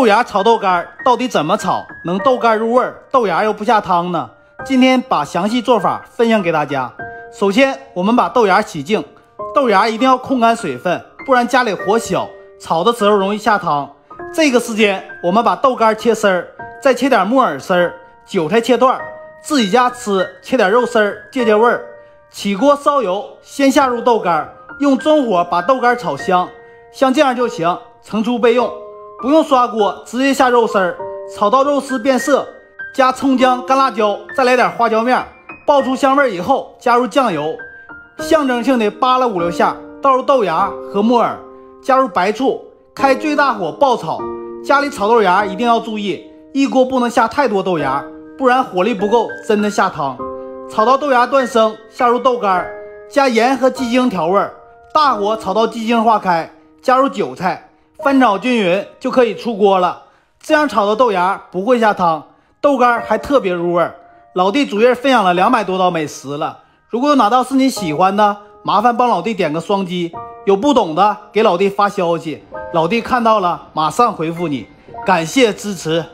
豆芽炒豆干到底怎么炒能豆干入味，豆芽又不下汤呢？今天把详细做法分享给大家。首先，我们把豆芽洗净，豆芽一定要控干水分，不然家里火小，炒的时候容易下汤。这个时间，我们把豆干切丝儿，再切点木耳丝儿、韭菜切段，自己家吃切点肉丝儿借借味儿。起锅烧油，先下入豆干，用中火把豆干炒香，像这样就行，盛出备用。不用刷锅，直接下肉丝儿，炒到肉丝变色，加葱姜、干辣椒，再来点花椒面，爆出香味以后，加入酱油，象征性的扒拉5-6下，倒入豆芽和木耳，加入白醋，开最大火爆炒。家里炒豆芽一定要注意，一锅不能下太多豆芽，不然火力不够，真的下汤。炒到豆芽断生，下入豆干，加盐和鸡精调味，大火炒到鸡精化开，加入韭菜，翻炒均匀就可以出锅了。这样炒的豆芽不会下汤，豆干还特别入味。老弟主页分享了200多道美食了，如果有哪道是你喜欢的，麻烦帮老弟点个双击，有不懂的给老弟发消息，老弟看到了马上回复你。感谢支持。